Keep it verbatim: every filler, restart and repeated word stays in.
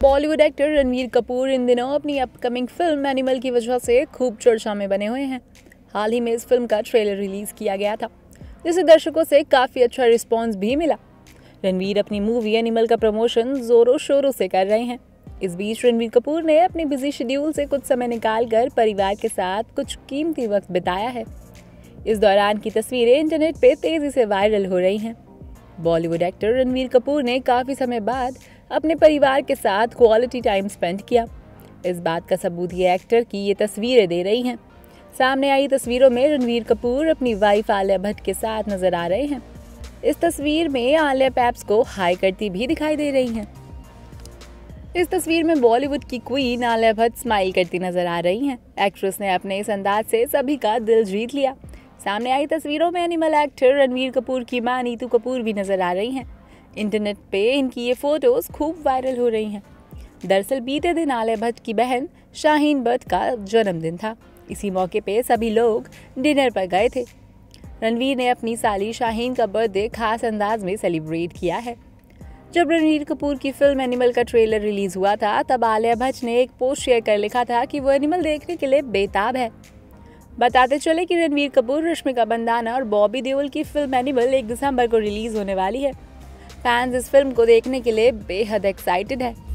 Bollywood actor Ranbir Kapoor इन दिनों अपनी अपकमिंग फिल्म एनिमल की वजह से खूब चर्चा में बने हुए हैं। हाल ही में इस फिल्म का ट्रेलर रिलीज किया गया था, जिसे दर्शकों से काफी अच्छा रिस्पांस भी मिला। रणवीर अपनी मूवी एनिमल का प्रमोशन जोरों शोरों से कर रहे हैं। इस बीच रणवीर कपूर ने अपनी बिजी शेड्यूल से कुछ समय निकालकर परिवार के साथ कुछ कीमती वक्त बिताया है। इस दौरान की तस्वीरें इंटरनेट पे तेजी से वायरल हो रही हैं। बॉलीवुड एक्टर रणवीर कपूर ने काफी समय बाद अपने परिवार के साथ क्वालिटी टाइम स्पेंड किया। इस बात का सबूत ये एक्टर की ये तस्वीरें दे रही हैं। सामने आई तस्वीरों में रणवीर कपूर अपनी वाइफ आलिया भट्ट के साथ नजर आ रहे हैं। इस तस्वीर में आलिया पैप्स को हाई करती भी दिखाई दे रही हैं। इस तस्वीर में बॉलीवुड की क्वीन आलिया भट्ट स्माइल करती नजर आ रही हैं। एक्ट्रेस ने अपने इस अंदाज से सभी का दिल जीत लिया। सामने आई तस्वीरों में एनिमल एक्टर रणवीर कपूर की मां नीतू कपूर भी नजर आ रही हैं। इंटरनेट पे इनकी ये फोटोज खूब वायरल हो रही हैं। दरअसल बीते दिन आलिया भट्ट की बहन शाहीन भट्ट का जन्मदिन था। इसी मौके पे सभी लोग डिनर पर गए थे। रणवीर ने अपनी साली शाहीन का बर्थडे खास अंदाज में सेलिब्रेट किया है। जब रणवीर कपूर की फिल्म एनिमल का ट्रेलर रिलीज हुआ था, तब आलिया भट्ट ने एक पोस्ट शेयर कर लिखा था कि वो एनिमल देखने के लिए बेताब है। बताते चले कि रणवीर कपूर, रश्मिका मंदाना और बॉबी देओल की फिल्म एनिमल एक दिसंबर को रिलीज होने वाली है। फैंस इस फिल्म को देखने के लिए बेहद एक्साइटेड है।